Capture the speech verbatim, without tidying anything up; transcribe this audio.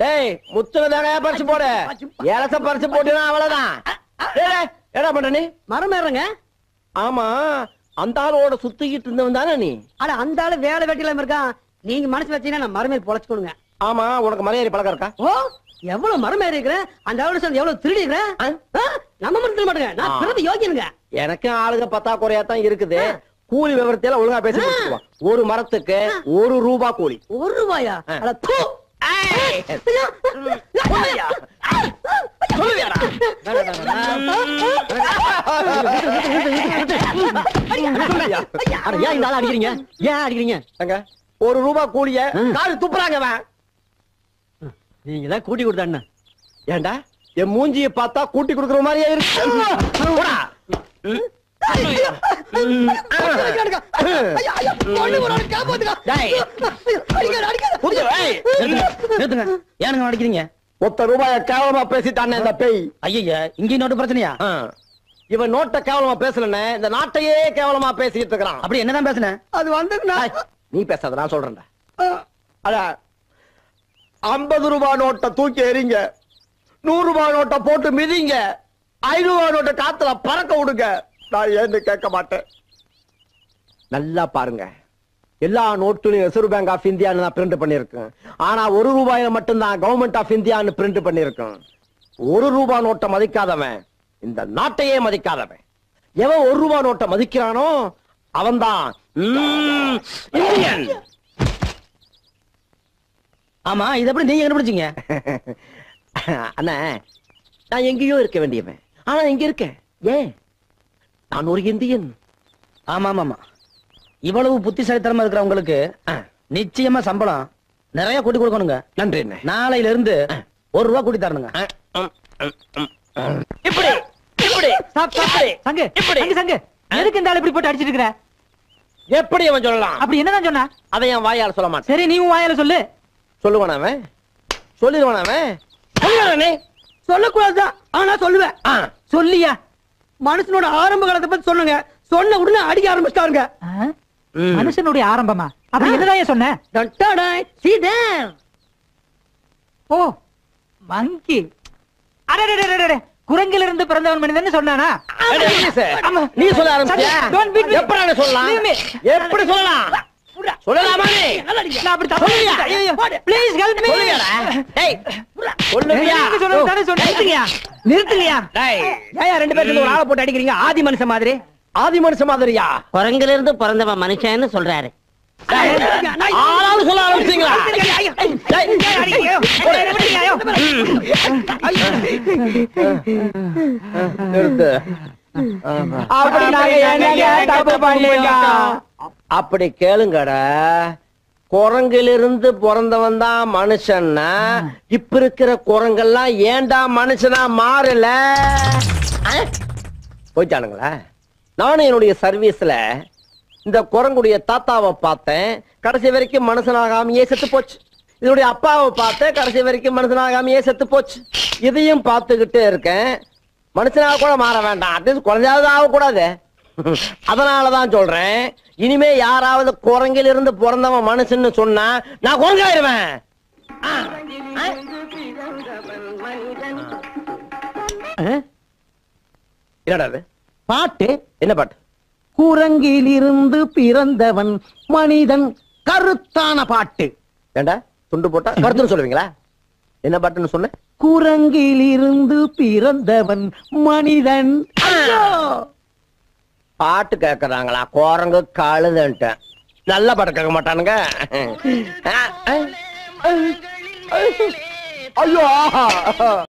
டேய் முத்துனதாங்க பறிச்சு போடு. ஏலச பறிச்சு போட்டுனா அவ்வளவுதான். டேய் என்ன பண்ற நீ? மரம் ஏறுறங்க. ஆமா அந்த ஆளோட சுத்திக்கிட்டு இருந்தவன் தானே நீ? அட அந்த ஆளு வேலை வெட்டில இருக்கான். நீங்க மனசு வச்சீங்கன்னா நான் மரம் ஏறி பொழைச்சுக்கணுங்க. ஆமா உனக்கு மரம் ஏறி பழக்கம் இருக்கா? ஓ எவ்வளவு மரம் ஏறி இருக்கிறேன். அந்த ஆளோட சேர்ந்து எவ்வளவு திருடி இருக்கிறேன். நம்ம மரம் திருட மாட்டேங்க. நான் பிறகு யோகியனுங்க. எனக்கு ஆளுங்க பத்தாக்குறையா தான் இருக்குது. கூலி விவரத்தையில ஒழுங்கா பேசி முடிச்சுக்குவான். ஒரு மரத்துக்கு ஒரு ரூபா கூலி. ஒரு ரூபாயா? அட தூ. ஒரு ரூபா கூலிய கால் துப்புறாங்க. நீங்க தான் கூட்டி கொடுத்தாண்ண. ஏண்டா என் மூஞ்சிய பார்த்தா கூட்டி கொடுக்குற மாதிரியே இருக்கு. ஒத்த ரூபாய கேவலமா பேசிட்டானே இந்த பேய். ஐயா இங்க நோட்டு பிரச்சனையா? இவன் நோட்ட கேவலமா பேசலன்னு இந்த நாட்டையே கேவலமா பேசிட்டு இருக்கிறான். அப்படி என்னதான் பேசுன? அது வந்து நீ பேசாத நான் சொல்றேன்டா. அட ஐம்பது ரூபாய் நோட்டை தூக்கி எறிங்க, நூறு ரூபாய் நோட்டை போட்டு மிதிங்க, ஐநூறு ரூபாய் நோட்டை காத்துல பறக்க விடுங்க. நான் ஏன்னு கேட்க மாட்டேன். நல்லா பாருங்க, எல்லா நோட்டுலையும் ரிசர்வ் பேங்க் ஆஃப் இந்தியான்னு நான் பிரிண்ட் பண்ணிருக்கேன். ஆனா ஒரு ரூபாயில மட்டும்தான் கவர்மெண்ட் ஆஃப் இந்தியான்னு பிரிண்ட் பண்ணிருக்கேன். ஒரு ரூபாய் நோட்டை மதிக்காதவன் இந்த நாட்டையே மதிக்காதவன். எவன் ஒரு ரூபாய் நோட்டை மதிக்கிறானோ அவன்தான் இந்தியன். ஆமா இது எப்படி நீங்க கண்டுபிடிச்சீங்க? அண்ணா நான் எங்கேயோ இருக்க வேண்டியவன், ஆனா இங்க இருக்கேன். ஏன்? நான் ஒரு இந்தியன். ஆமா ஆமா இவ்வளவு புத்திசாலித்தனமா இருக்கிற உங்களுக்கு நிச்சயமா சம்பளம் நிறைய கூட்டி கொடுக்கணுங்க. நன்றி. நாளையில இருந்து ஒரு ரூபா கூட்டி தரணுங்க. இப்படி இப்படி சங்கு இப்படி சங்கு எதுக்கு இந்த ஆள் இப்படி போட்டு அடிச்சிட்டு இருக்கிற? எப்படி அவன் சொல்லலாம்? அப்படி என்னதான் சொன்னா? அதை என் வாயால சொல்ல மாட்டேன். சரி நீ வாயால சொல்லு. சொல்லுவான் அவன், சொல்லிடுவான் அவன். சொல்லக்கூடாதுதான் ஆனா சொல்லுவேன். சொல்லியா? மனுஷனோட ஆரம்ப காலத்தை பத்தி சொல்லுங்க. சொன்ன உடனே அடிக்க ஆரம்பிச்சிட்டாருங்க. மனுஷனுடைய ஆரம்பமா? அப்படி என்னதான் சொன்ன? ஓ மங்கி. அடடடடடட குரங்கில இருந்து பிறந்தவன் மனிதன் சொன்னானா? நீ சொல்ல ஆரம்பிச்சியா? எப்படி சொல்லலாம்? எப்படி சொல்லலாம்? சொல்லலாமா நீ? நான் அப்படி தப்புறியா? Please help me. டேய் சொல்லுவியா? நீங்க சொல்றது தானே சொன்னீங்க. நிறுத்துங்கயா. டேய் ஏயா ரெண்டு பேரும் ஒரு ஆளை போட்டு அடிக்கிறீங்க? ஆதி மனுஷன் மாதிரி. ஆதி மனுஷன் மாதிரியா? குரங்கில இருந்து பிறந்தவன் மனுஷன்னு சொல்றாரு. ஆளாலும் சொல்ல ஆரம்பிச்சீங்களா? அப்படி கேளுங்கடா. குரங்கிலிருந்து பிறந்தவன் தான் மனுஷன்னா இப்ப இருக்கிற குரங்கெல்லாம் ஏண்டா மனுஷனா மாறல? போயிட்டானுங்களா? நானும் என்னுடைய சர்வீஸ்ல இந்த குரங்குடைய தாத்தாவை பார்த்தேன், கடைசி வரைக்கும் மனுஷனாகாமையே செத்து போச்சு. இதனுடைய அப்பாவை பார்த்தேன், கடைசி வரைக்கும் மனுஷனாகாமையே செத்து போச்சு. இதையும் பார்த்துக்கிட்டே இருக்கேன். மனுஷனாக கூட மாற வேண்டாம், அட்லீஸ்ட் குழந்தையாவது ஆகக்கூடாது. அதனாலதான் சொல்றேன், இனிமே யாராவது குரங்கில் இருந்து பிறந்தவன் மனுஷன்னு சொன்னா நான் குரங்காயிருவேன். என்னடா பாட்டு? என்ன பாட்டு? குரங்கில் இருந்து பிறந்தவன் மனிதன். கருத்தான பாட்டு. ஏண்டா துண்டு போட்டா கருத்துன்னு சொல்லுவீங்களா? என்ன பாட்டுன்னு சொன்ன? குரங்கில் இருந்து பிறந்தவன் மனிதன். பாட்டு கேக்குறாங்களா? குரங்கு கழுதுன்ட்டு நல்ல பாட்டு கேட்க மாட்டானுங்க. ஐயோ